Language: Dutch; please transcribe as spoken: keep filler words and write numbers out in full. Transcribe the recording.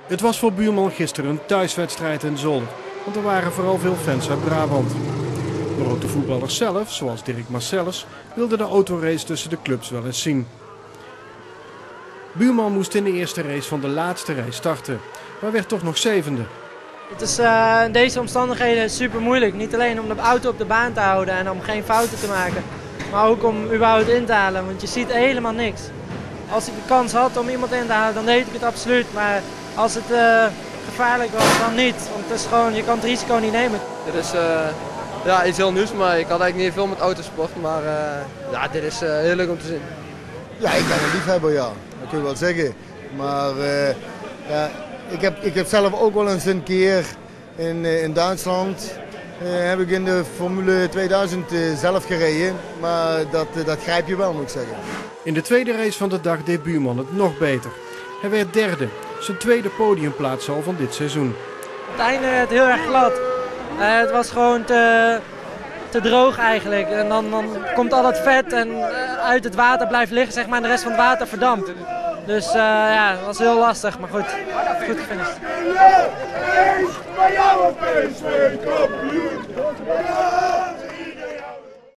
Het was voor Buurman gisteren een thuiswedstrijd in Zolder, want er waren vooral veel fans uit Brabant. Maar ook de voetballers zelf, zoals Dirk Marcellus, wilden de autorace tussen de clubs wel eens zien. Buurman moest in de eerste race van de laatste race starten, maar werd toch nog zevende. Het is uh, in deze omstandigheden super moeilijk. Niet alleen om de auto op de baan te houden en om geen fouten te maken, maar ook om überhaupt in te halen, want je ziet helemaal niks. Als ik de kans had om iemand in te halen, dan deed ik het absoluut, maar als het uh, gevaarlijk was, dan niet. Want het is gewoon, je kan het risico niet nemen. Dit is uh, ja, iets heel nieuws voor mij. Ik had eigenlijk niet veel met autosport, maar uh, ja, dit is uh, heel leuk om te zien. Ja, ik ben een liefhebber, ja. Dat kun je wel zeggen. Maar uh, ja, ik, heb, ik heb zelf ook wel eens een keer in, uh, in Duitsland uh, heb ik in de Formule tweeduizend uh, zelf gereden. Maar dat, uh, dat grijp je wel, moet ik zeggen. In de tweede race van de dag deed Buurman het nog beter. Hij werd derde, zijn tweede podiumplaats al van dit seizoen. Het einde werd heel erg glad. Uh, het was gewoon te, te droog eigenlijk. En dan, dan komt al het vet en uh, uit het water blijft liggen, zeg maar, en de rest van het water verdampt. Dus uh, ja, het was heel lastig, maar goed, goed gefinished.